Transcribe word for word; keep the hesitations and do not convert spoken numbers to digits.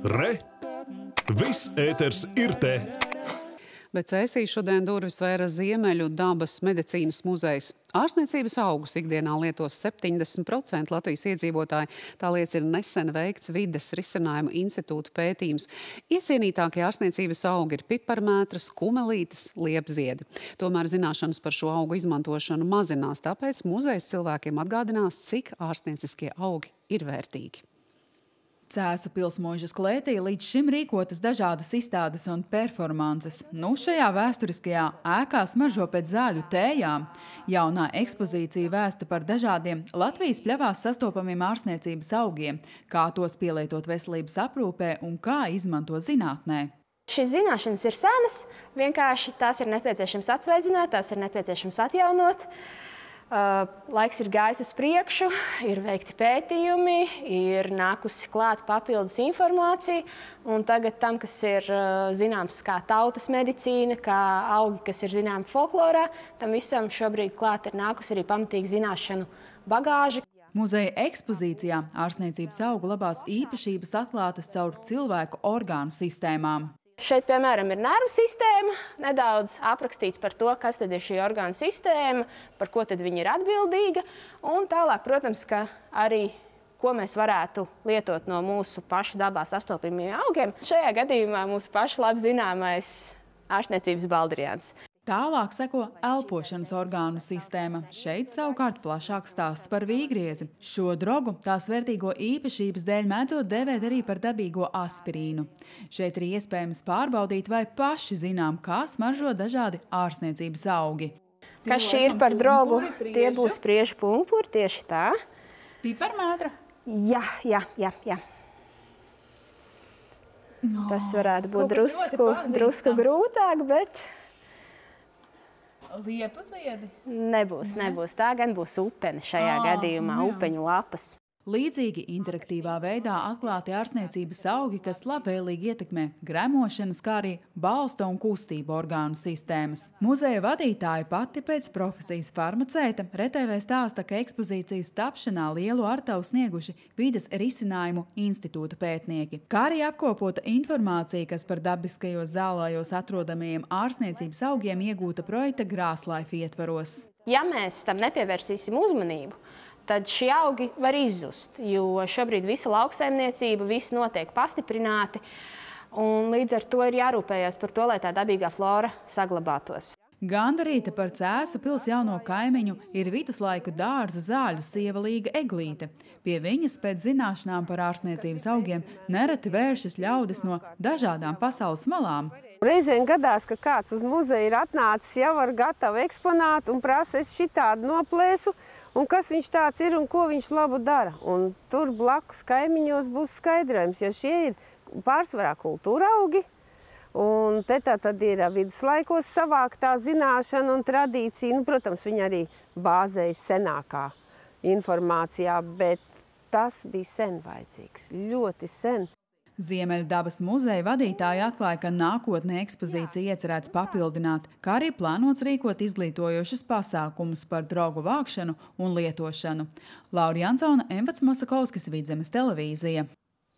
Re! Viss ēters ir te! Bet Cēsī šodien durvis vēra Ziemeļu dabas medicīnas muzejs. Ārstniecības augus ikdienā lietos septiņdesmit procenti Latvijas iedzīvotāji. Tā liecina nesen veikts Vides risinājumu institūta pētījums. Iecienītākie ārstniecības augi ir piparmētras, kumelītes, liepziedi. Tomēr zināšanas par šo augu izmantošanu mazinās, tāpēc muzejs cilvēkiem atgādinās, cik ārstnieciskie augi ir vērtīgi. Cēsu pilsmožas klētī līdz šim rīkotas dažādas izstādes un performances. Nu, šajā vēsturiskajā ēkā smaržo pēc zāļu tējām. Jaunā ekspozīcija vēsta par dažādiem Latvijas pļavās sastopamiem ārstniecības augiem, kā tos pielietot veselības aprūpē un kā izmanto zinātnē. Šīs zināšanas ir senas, vienkārši tās ir nepieciešams atsveidzināt, tās ir nepieciešams atjaunot. Uh, laiks ir gājis uz priekšu, ir veikti pētījumi, ir nākusi klāt papildus informācija, un tagad tam, kas ir uh, zināms kā tautas medicīna, kā augi, kas ir zināmi folklorā, tam visam šobrīd klāt ir nākusi arī pamatīgi zināšanu bagāža. Muzeja ekspozīcijā ārstniecības augu labās īpašības atklātas caur cilvēku orgānu sistēmām. Šeit, piemēram, ir nervu sistēma, nedaudz aprakstīts par to, kas tad ir šī orgānu sistēma, par ko tad viņa ir atbildīga, un tālāk, protams, ka arī, ko mēs varētu lietot no mūsu pašu dabā sastopamiem augiem. Šajā gadījumā mūsu pašu labi zināmais ārstniecības baldriāns. Tālāk seko elpošanas orgānu sistēma. Šeit savukārt plašāks stāsts par vīgriezi. Šo drogu tās vērtīgo īpašības dēļ mēdzot dēvēt arī par dabīgo aspirīnu. Šeit ir iespējams pārbaudīt, vai paši zinām, kā smaržo dažādi ārstniecības augi. Kas šī ir par drogu? Tie būs priežu pumpuri, tieši tā. Piparmētra? Jā, jā, jā, jā. No, tas varētu būt drusku, drusku grūtāk, bet... Liepaziedi? Nebūs, nebūs. Tā gan būs upene šajā oh, gadījumā, jā. Upeņu lapas. Līdzīgi interaktīvā veidā atklāti ārstniecības augi, kas labvēlīgi ietekmē gremošanas, kā arī balsta un kustību orgānu sistēmas. Muzeja vadītāja pati pēc profesijas farmaceita R T V stāsta, ka ekspozīcijas tapšanā lielu artavu snieguši Vides risinājumu institūta pētnieki, kā arī apkopota informācija, kas par dabiskajos zālājos atrodamajiem ārstniecības augiem iegūta projekta Grāslife ietvaros. Ja mēs tam nepievērsīsim uzmanību, tad šie augi var izzust, jo šobrīd visa lauksaimniecība, viss notiek pastiprināti, un līdz ar to ir jārūpējās par to, lai tā dabīgā flora saglabātos. Gandarīta par Cēsu pils jauno kaimiņu ir viduslaiku dārza zāļu sieva Līga Eglīte. Pie viņas pēc zināšanām par ārstniecības augiem nereti vēršas ļaudis no dažādām pasaules malām. Reizēm gadās, ka kāds uz muzeju ir atnācis jau ar gatavu eksponātu un prasa, es šitādu noplēsu, un kas viņš tāds ir un ko viņš labu dara. Un tur blakus kaimiņos būs skaidrojums, jo šie ir pārsvarā kultūra augi. Un te tā tad ir viduslaikos savāktā zināšana un tradīcija. Nu, protams, viņa arī bāzējas senākā informācijā, bet tas bija sen vajadzīgs, ļoti sen. Ziemeļu dabas muzeja vadītāja atklāja, ka nākotnē ekspozīcija iecerēts papildināt, kā arī plānots rīkot izglītojošus pasākumus par drogu vākšanu un lietošanu. Laura Jansona, Envats Mosakovskis, Vidzemes televīzija.